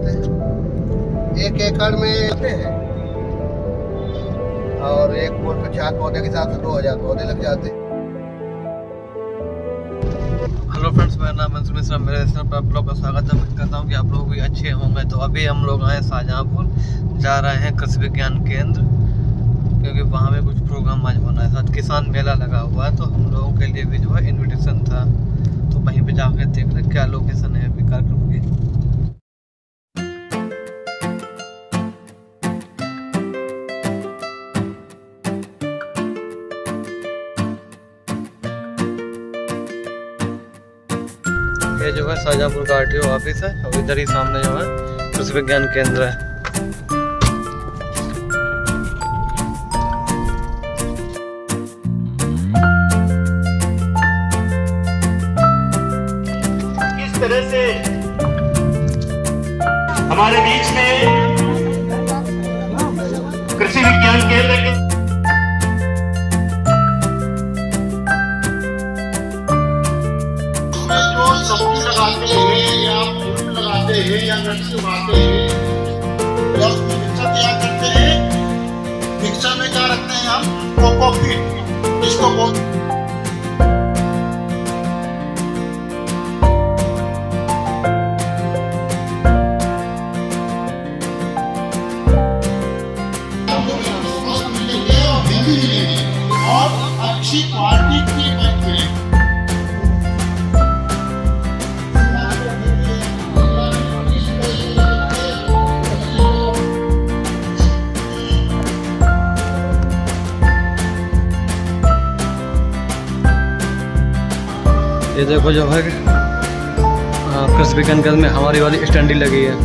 जाते हैं। 1 एकड़ में आते हैं और एक बोर पे 4 पौधे के हिसाब से 2000 पौधे लग जाते हैं। हेलो फ्रेंड्स, मेरा नाम मंसूर मिश्रा। मेरे चैनल पर आप लोग का स्वागत है। मैं कहता हूँ कि आप लोग भी अच्छे होंगे। तो अभी हम लोग आए शाहजहाँपुर, जा रहे हैं कृषि विज्ञान केंद्र, क्योंकि वहाँ में कुछ प्रोग्राम आज होना है। साथ किसान मेला लगा हुआ है, तो हम लोगों के लिए भी जो है इन्विटेशन था, तो वहीं पे जाकर देख रहे क्या लोकेशन है अभी कार्यक्रम की। ये जो है शाहजहाँपुर का RTO ऑफिस है, और इधर ही सामने जो है कृषि विज्ञान केंद्र है। किस तरह से हमारे बीच में कृषि विज्ञान केंद्र के सब्जी लगाते हैं या फूल लगाते हैं या नर्सरी उगाते हैं या उसमें मिक्सर तैयार करते हैं। मिक्सर में क्या रखते हैं हम? कोकोपीट, इसको बोलते हैं। और अच्छी क्वालिटी की मिलेगी। ये देखो जो है कृषि विज्ञान केंद्र में हमारी वाली स्टैंडी लगी है।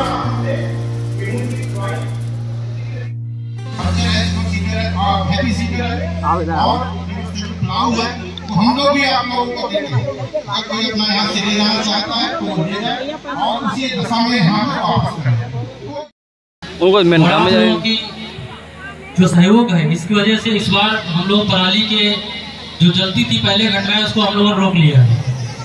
हम लोग भी आप लोगों को कोई अपना यहाँ चले जाना चाहता है तो ले जाए और उसी दशा में यहाँ पे वापस करें। उनको मेन काम में जाएगी। जो सहयोग है, इसकी वजह से इस बार हम लोग पराली के जो जलती थी पहले घटना, उसको हम लोगों ने रोक लिया है।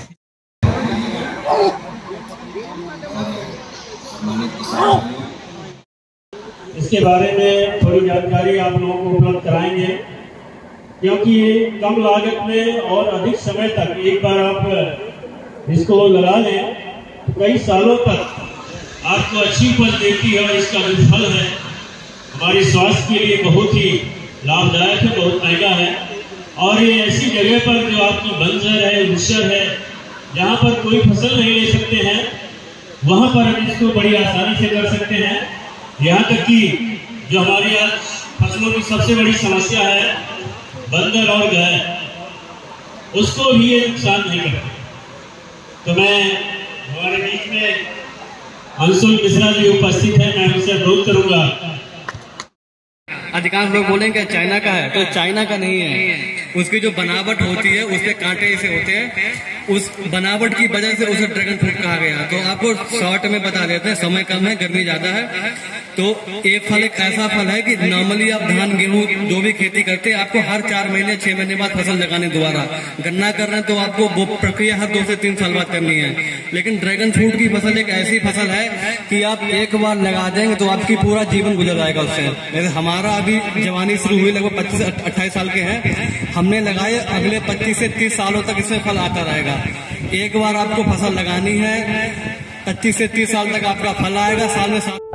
इसके बारे में थोड़ी जानकारी आप लोगों को उपलब्ध कराएंगे, क्योंकि ये कम लागत में और अधिक समय तक एक बार आप इसको लगा लें तो कई सालों तक आपको अच्छी उपज देती है। और इसका जो फल है हमारे स्वास्थ्य के लिए बहुत ही लाभदायक है, बहुत महंगा है। और ये ऐसी जगह पर जो आपकी बंजर है, ऊसर है, जहाँ पर कोई फसल नहीं ले सकते हैं, वहाँ पर हम इसको बड़ी आसानी से कर सकते हैं। यहाँ तक कि जो हमारी आज फसलों की सबसे बड़ी समस्या है, बंदर और गैर, उसको भी ये नुकसान नहीं करते। तो मैं हमारे बीच में अंशुल मिश्रा जी उपस्थित है, मैं उनसे अनुरोध करूंगा। अधिकांश लोग बोलेंगे चाइना का है, तो चाइना का नहीं है। उसकी जो बनावट होती है, उसके कांटे ऐसे होते हैं, उस बनावट की वजह से उसे ड्रैगन फ्रूट कहा गया। तो आपको शॉर्ट में बता देते हैं, समय कम है, गर्मी ज्यादा है। तो एक फल एक ऐसा फल है कि नॉर्मली आप धान गेहूं जो भी खेती करते हैं, आपको हर 4 महीने 6 महीने बाद फसल लगाने दोबारा। गन्ना कर रहे हैं तो आपको वो प्रक्रिया हर 2 से 3 साल बाद करनी है। लेकिन ड्रैगन फ्रूट की फसल एक ऐसी फसल है कि आप एक बार लगा देंगे तो आपकी पूरा जीवन गुजर जाएगा उससे। जैसे हमारा अभी जवानी शुरू हुई, लगभग 25 से 28 साल के हैं, हमने लगाए, अगले 25 से 30 सालों तक इसमें फल आता रहेगा। एक बार आपको फसल लगानी है, 25 से 30 साल तक आपका फल आएगा, साल में साल।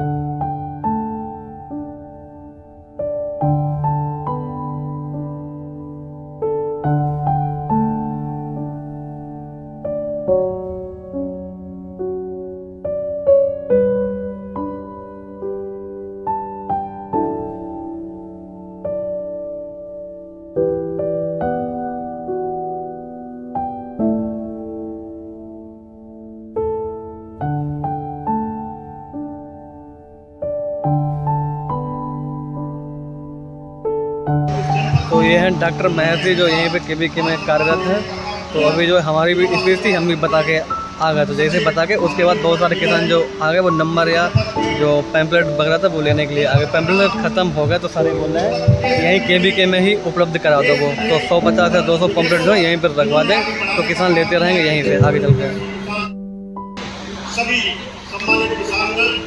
तो ये हैं डॉक्टर महर्षि, जो यहीं पे KBK में कार्यरत है। तो अभी जो हमारी भी स्पीच थी, हम भी बता के आ गए। तो जैसे बता के उसके बाद बहुत सारे किसान जो आ गए, वो नंबर या जो पैम्पलेट वगैरह था वो लेने के लिए आ गए। पैम्पलेट खत्म हो गया तो सारे बोल रहे हैं यहीं KBK में ही उपलब्ध करा दो वो। तो 150 या 200 पैम्पलेट जो है यहीं पर रखवा दें, तो किसान लेते रहेंगे यहीं से आगे चल के। सभी सम्मानित किसान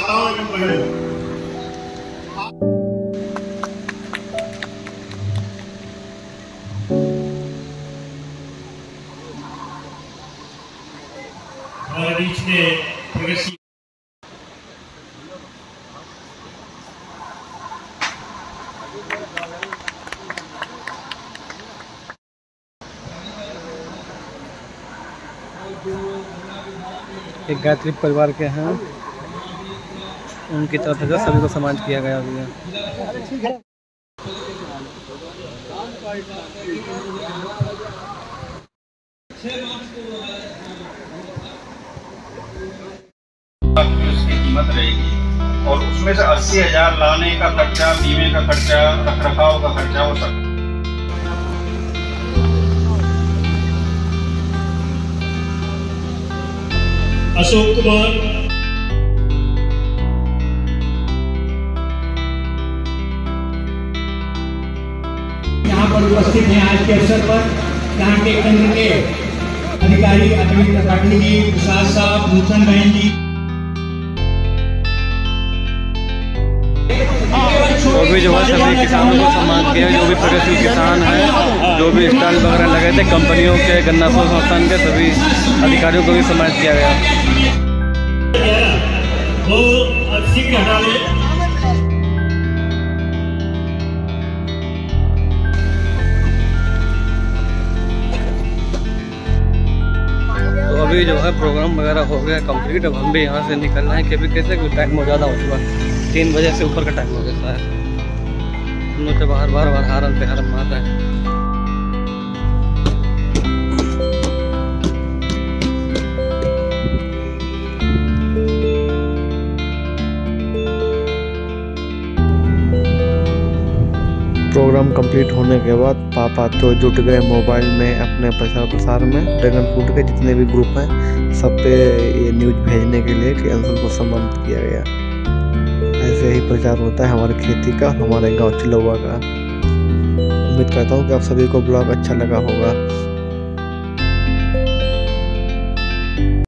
माताओं एवं बहनों, हमारे बीच में प्रगति एक गायत्री परिवार के हैं, उनकी तरफ से सभी को सम्मानित किया गया अभी है। उसकी कीमत रहेगी और उसमें से 80,000 लाने का खर्चा, बीमे का खर्चा, रखरखाव का खर्चा हो सकता है। अशोक कुमार, यहाँ पर उपस्थित हैं आज के अवसर पर यहाँ के केंद्र के अधिकारी अरविंद त्रिपाठी जी, प्रसाद साहब, भूषण बहन जी, और भी जो है सभी किसानों को सम्मान किया, जो भी प्रगतिशील किसान हैं, जो भी स्टॉल वगैरह लगे थे कंपनियों के, गन्ना शोध संस्थान के सभी अधिकारियों को भी सम्मानित किया गया। वो शीघ्र हटा लें। तो अभी जो है प्रोग्राम वगैरह हो गया कंप्लीट। अब हम भी यहाँ से निकल रहे हैं क्योंकि कैसे कि टाइम बहुत ज़्यादा हो चुका, 3 बजे से ऊपर का टाइम हो गया शायद। हम लोग से बार बार हारन पे हारन मारता है। प्रोग्राम कंप्लीट होने के बाद पापा तो जुट गए मोबाइल में अपने प्रचार प्रसार में। ड्रैगन फ्रूट के जितने भी ग्रुप हैं सब पे ये न्यूज़ भेजने के लिए कि अंशुल को सम्मानित किया गया। ऐसे ही प्रचार होता है हमारी खेती का, हमारे गांव चिलौवा का। उम्मीद करता हूँ कि आप सभी को ब्लॉग अच्छा लगा होगा।